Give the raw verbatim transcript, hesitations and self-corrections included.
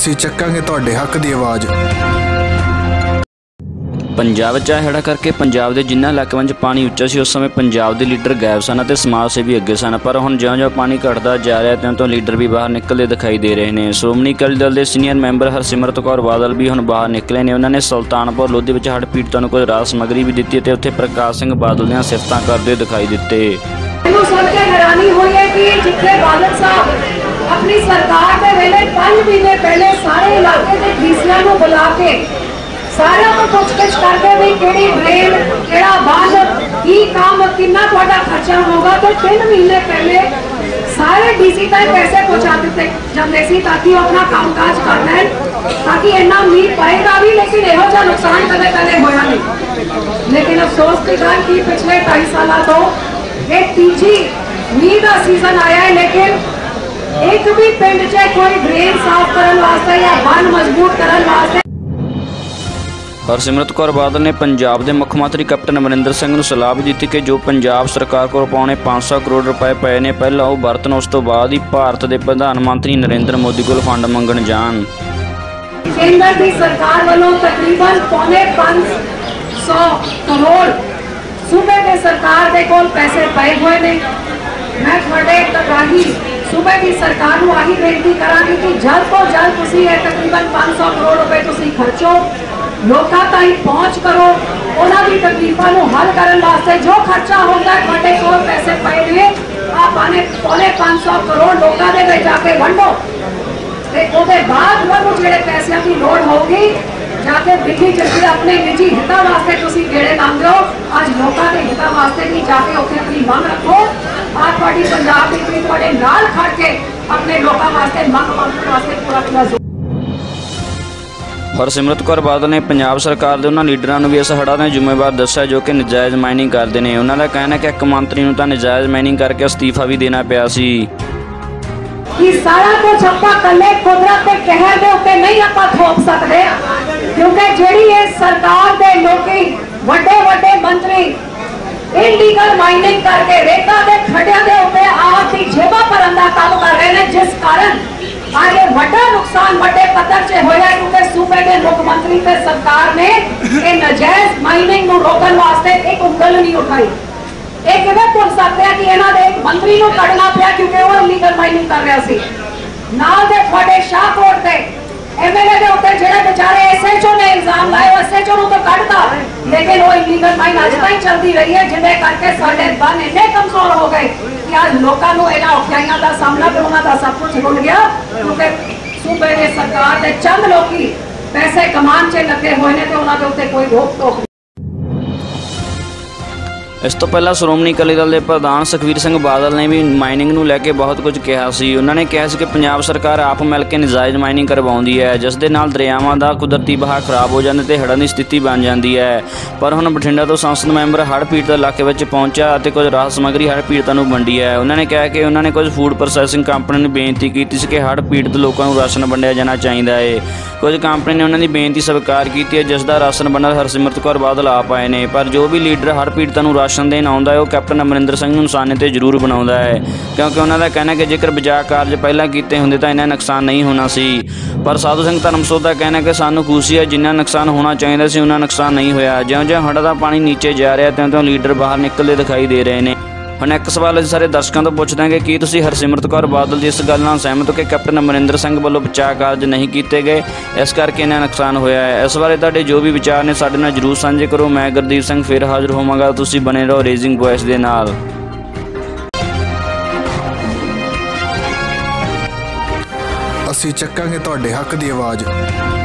ਅਸੀਂ ਚੱਕਾਂਗੇ ਤੁਹਾਡੇ ਹੱਕ ਦੀ ਆਵਾਜ਼। पंजाब च हड़ा करके पंजाब के जिन्होंने इलाकों में पानी उच्चा सी उस समय पंजाब के लीडर गायब सन और समाज सेवी अगे सन, पर हुण ज्यों ज्यों पानी घटता जा रहा त्यों त्यों लीडर भी बाहर निकलते दिखाई दे रहे हैं। श्रोमणी अकाली दल के सीनियर मैंबर हरसिमरत कौर बादल भी हुण बाहर निकले ने। उन्होंने सुल्तानपुर लोधी में हड़ पीड़ितों को कुछ राहत समग्री भी दी ते उत्थे प्रकाश सिंह बादल दी सिफतां करते दिखाई दिते। हैरानी हुई है कि जिथे बादल साहब अपनी सरकार के वेले पांच महीने पहले सारे इलाके के डीसीआं नूं बुला के सारे को पुछगिछ करके भी केड़ी ड्रेन केड़ा बांध की काम कितना तुहाडा खर्चा होगा, तो तीन महीने पहले सारे डीसी तक पैसे पहुंचा दिते जाते सी ताकि अपना कामकाज कर लैन, ताकि इन्ना मीह पाएगा भी लेकिन इहो जिहा नुकसान कदे कदे होया नहीं। लेकिन अफसोस की गल कि पिछले ढाई साल तो ये तीजी मीह का सीजन आया है, लेकिन एक भी पिंड च कोई ड्रेन साफ करने वास्ते या बंद मजबूत करने वास्ते। हरसिमरत कौर बादल ने पंजाब के मुख्य मंत्री कैप्टन अमरिंदर सिंह को सलाह भी दी कि जो पंजाब सरकार को पौने पाँच सौ करोड़ रुपए पे ने पहला वो बरतन, उस तो बाद ही भारत के प्रधानमंत्री नरेंद्र मोदी को फंड मंगण जान। केंद्र की सरकार वालों तकरीबन पौने पाँच सौ करोड़ सूबे के सरकार के कोल पैसे पाए हुए ने। मैं थोड़े तक आही सूबे की सरकार को आही बेनती करांगी कि जल्द तो जल्द तुसी ये तकरीबन पाँच सौ करोड़ रुपए तुसी खर्चो, लोगों ताईं पहुँच करो, उन्हां दी तकलीफां नूं हल करन वास्ते जो खर्चा होंदा है तुहाडे कोल पैसे पए ने आपने पौने पाँच सौ करोड़ लोगों दे विच जाके वंडो ते उहदे बाद तुहानूं जिहड़े पैसिਆਂ की लोड़ होगी जाके बिखी जल्दी अपने निजी हितां वास्ते तुसीं गेड़े लांदे हो। अज लोगों के हितां वास्ते भी जाके उत्थे अपनी मंग रखो। आज तुहाडी पंजाब दी टीम तुहाडे नाल खड़ के अपने लोगों वास्ते मंग मंगण वास्ते पूरा पूरा जोर। हरसिमरत कौर बादल ने पंजाब सरकार के उन्होंने लीडरों को भी इस हड़ा का जिम्मेवार दस्या जो कि नजायज़ माइनिंग करते हैं। उन्होंने कहना कि एक मंत्री को तो नजायज़ माइनिंग करके अस्तीफा भी देना पिया सी। कि सारा कुछ आपां कल्ले कुदरत के कहर दे उत्ते नहीं आपां थोप सकते, क्योंकि जिहड़ी इस सरकार दे लोकी वड्डे वड्डे मंत्री इलीगल माइनिंग करके रेता के खड्डियां दे उत्ते आप दी जेबा भरन दा काम कर रहे हैं, जिस कारण आज ये बड़ा नुकसान बड़े पद्धर से होया, क्योंकि सूबे के मुख्यमंत्री ते सरकार ने ये नाजायज माइनिंग नूं रोकण वास्ते एक उंगल नहीं उठाई। एक किवें भुल सकते हैं कि इन्हां दे एक मंत्री नूं कढना पिया क्योंकि वो इलीगल माइनिंग कर रहा सी। नाल दे तुहाडे शाहकोट ते एमएलए दे उत्ते जिहड़े बेचारे एसएचओ ने इल्जाम लाए, एसएचओ नूं तो कढता, लेकिन वो इलीगल माइन अज ताईं चलती रही है, जिहदे करके साडे बन इन्ने कमजोर हो गए कि आज लोगों को इन्हां औखियाइयां दा सामना ते उन्हां दा सब कुछ रुल गया, क्योंकि सूबे की सरकार के चंद लोग पैसे कमान च लगे हुए हैं तो उन्होंने उत्ते कोई रोक टोक। इस तो पहला श्रोमणी अकाली दल के प्रधान सुखबीर सिंह बादल ने भी माइनिंग नूं लैके बहुत कुछ कहा सी। उन्होंने कहा कि पंजाब सरकार आप मिल के नजायज़ माइनिंग करवाउंदी है, जिस दे नाल दरियावां दा कुदरती बहा खराब हो जाने ते हड़ां दी स्थिति बन जाती है। पर हुण बठिंडा तो संसद मैंबर हड़ पीड़ित इलाके में पहुंचा और कुछ राहत समग्री हड़ पीड़ितों नूं वंडी है। उन्होंने कहा कि उन्होंने कुछ फूड प्रोसैसिंग कंपनी नूं बेनती की कि हड़ पीड़ित लोगों नूं राशन वंडिया जाना चाहिए है। कुछ कंपनी ने उन्होंनी बेनती स्वीकार की है, जिसका राशन वंडण हरसिमरत कौर बादल आप आए ने, पर जो भी लीडर हड़ पीड़ितों नूं राशन देण आउंदा है कैप्टन अमरिंदर सिंह निशाने ते जरूर बनाउंदा है, क्योंकि उन्होंने कहना कि जेकर बचाव कार्य पहला किए होंदे तो इन्ना नुकसान नहीं होना सी। पर साधु सिंह धर्मसोत का कहना कि सानू खुशी है जिन्ना नुकसान होना चाहिए सी उन्ना नुकसान नहीं होया। ज्यों ज्यों हड़ का पानी नीचे जा रहा त्यों त्यों लीडर बाहर निकलते दिखाई दे रहे हैं। हुण एक सवाल असीं सारे दर्शकों तो पुछदे कि की तुसीं हरसिमरत कौर बादल जी इस गल नाल सहमत हो कि कैप्टन अमरिंदर सिंह वालों बचाव कार्य नहीं किए गए, इस करके इन्ना नुकसान होया है। इस बारे तुहाडे जो भी विचार ने साडे नाल जरूर साझे करो। मैं गुरदीप सिंह फिर हाज़र होवांगा, तुसीं बने रहो रेजिंग वॉइस दे नाल। ਅਸੀਂ ਚੱਕਾਂਗੇ ਤੁਹਾਡੇ ਹੱਕ ਦੀ ਆਵਾਜ਼।